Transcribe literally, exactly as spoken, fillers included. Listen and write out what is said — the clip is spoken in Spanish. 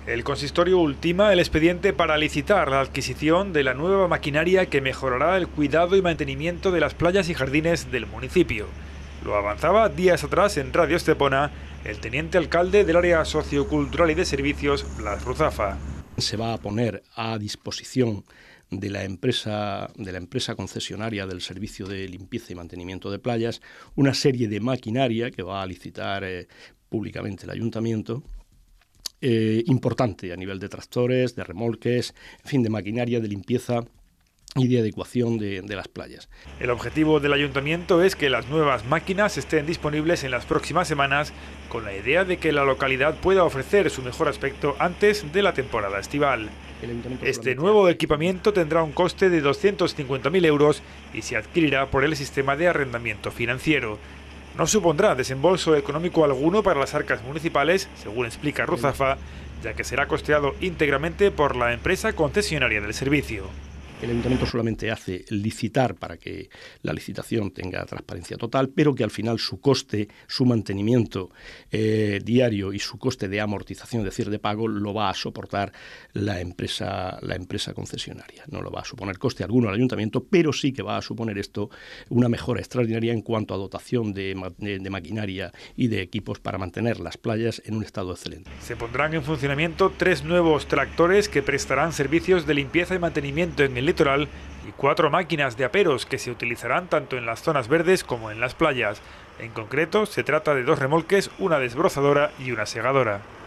El consistorio ultima el expediente para licitar la adquisición de la nueva maquinaria que mejorará el cuidado y mantenimiento de las playas y jardines del municipio. Lo avanzaba días atrás en Radio Estepona el teniente alcalde del área sociocultural y de servicios, Blas Ruzafa. Se va a poner a disposición de la empresa, de la empresa concesionaria del servicio de limpieza y mantenimiento de playas una serie de maquinaria que va a licitar eh, públicamente el ayuntamiento. Eh, importante a nivel de tractores, de remolques, en fin, de maquinaria de limpieza y de adecuación de, de las playas. El objetivo del ayuntamiento es que las nuevas máquinas estén disponibles en las próximas semanas, con la idea de que la localidad pueda ofrecer su mejor aspecto antes de la temporada estival. Este nuevo equipamiento tendrá un coste de doscientos cincuenta mil euros y se adquirirá por el sistema de arrendamiento financiero. No supondrá desembolso económico alguno para las arcas municipales, según explica Ruzafa, ya que será costeado íntegramente por la empresa concesionaria del servicio. El ayuntamiento solamente hace licitar para que la licitación tenga transparencia total, pero que al final su coste, su mantenimiento eh, diario y su coste de amortización, es decir, de pago, lo va a soportar la empresa, la empresa concesionaria. No lo va a suponer coste alguno al ayuntamiento, pero sí que va a suponer esto una mejora extraordinaria en cuanto a dotación de, de, de maquinaria y de equipos para mantener las playas en un estado excelente. Se pondrán en funcionamiento tres nuevos tractores que prestarán servicios de limpieza y mantenimiento en el litoral y cuatro máquinas de aperos que se utilizarán tanto en las zonas verdes como en las playas. En concreto, se trata de dos remolques, una desbrozadora y una segadora.